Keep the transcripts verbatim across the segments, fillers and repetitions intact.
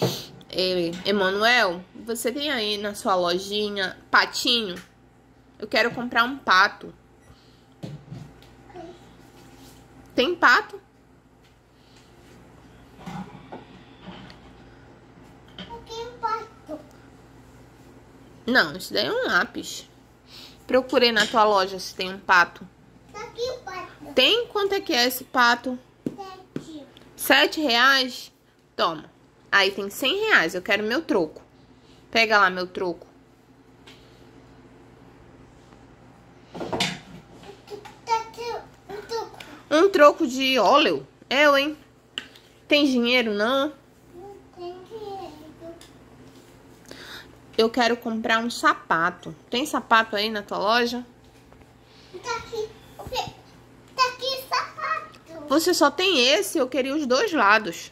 Ele, Emanuel, você tem aí na sua lojinha patinho? Eu quero comprar um pato. Tem pato? Tem pato. Não, isso daí é um lápis. Procurei na tua loja se tem um pato. Aqui o pato. Tem? Quanto é que é esse pato? Sete. Sete reais? Toma. Aí tem cem reais. Eu quero meu troco. Pega lá meu troco. Tá aqui um troco. Um troco de óleo? Eu, hein? Tem dinheiro, não? Não tem dinheiro. Eu quero comprar um sapato. Tem sapato aí na tua loja? Tá aqui. Tá aqui sapato. Você só tem esse? Eu queria os dois lados.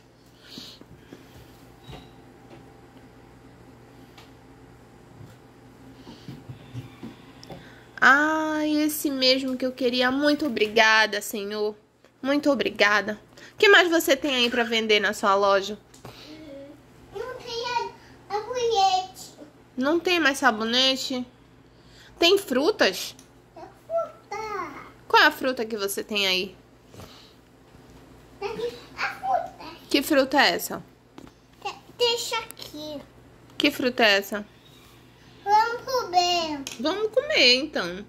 Ah, esse mesmo que eu queria. Muito obrigada, senhor. Muito obrigada. O que mais você tem aí pra vender na sua loja? Não tem a, a colhete. Não tem mais sabonete? Tem frutas? Tá fruta. Qual é a fruta que você tem aí? Tá aqui a fruta. Que fruta é essa? Tá- Deixa aqui. Que fruta é essa? Vamos comer. Vamos comer, então.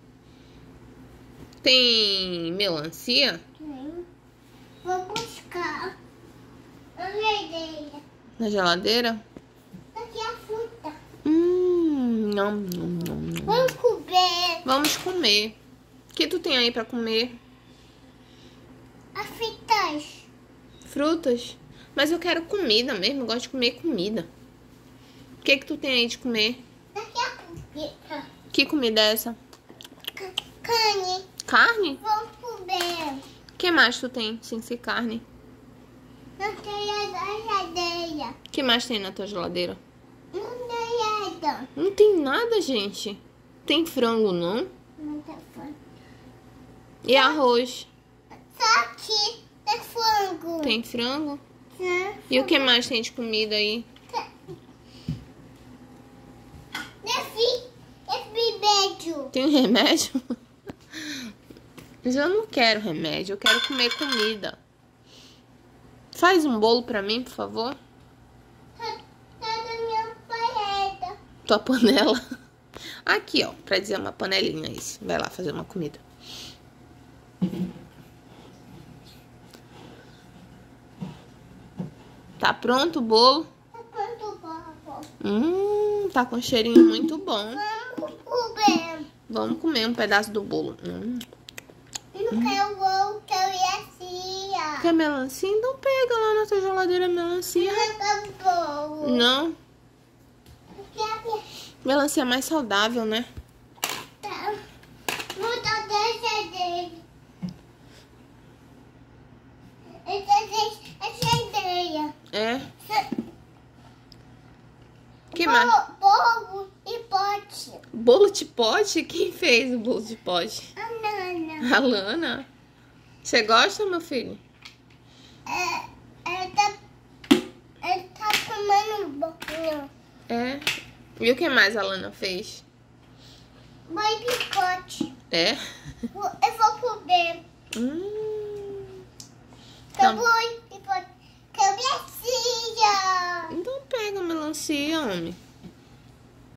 Tem melancia? Vem. Vou buscar. Olha ideia. Na geladeira? Tá aqui a fruta. Hum, não, não, não, não. Vamos comer. Vamos comer. O que tu tem aí pra comer? As fritas. Frutas? Mas eu quero comida mesmo, eu gosto de comer comida. O que que tu tem aí de comer? Tá aqui a comida. Que comida é essa? Ca- Carne. Carne? Vamos comer. O que mais tu tem sem ser carne? Não tem a geladeira. O que mais tem na tua geladeira? Não tem nada. Não tem nada, gente. Tem frango, não? Não tem frango. E arroz? Só aqui tem frango. Tem frango? Tem E o que mais tem de comida aí? Esse, esse beijo. Tem remédio? Mas eu não quero remédio, eu quero comer comida. Faz um bolo pra mim, por favor. Tá na minha parede. Tua panela. Aqui, ó, pra dizer uma panelinha isso. Vai lá fazer uma comida. Tá pronto o bolo? Tá pronto, papo. Hum, tá com um cheirinho muito bom. Vamos comer. Vamos comer um pedaço do bolo. Hum. Eu não quero bolo, quero assim. Quer melancia? Então pega lá na tua geladeira melancia. Eu quero bolo. Não, Eu quero... melancia é mais saudável, né? Tá. Muda dessa dele. Essa ideia. É. Que mais? Bolo e pote. Bolo de pote? Quem fez o bolo de pote? A Nana. A Lana. Você gosta, meu filho? É, ela tá, ela tá comendo um pouquinho. É. E o que mais a Lana fez? Vai de pote. É? Vou- Eu vou comer. Hum. Eu Tá. vou de pote. Cabecinha. Então pega a melancia, homem.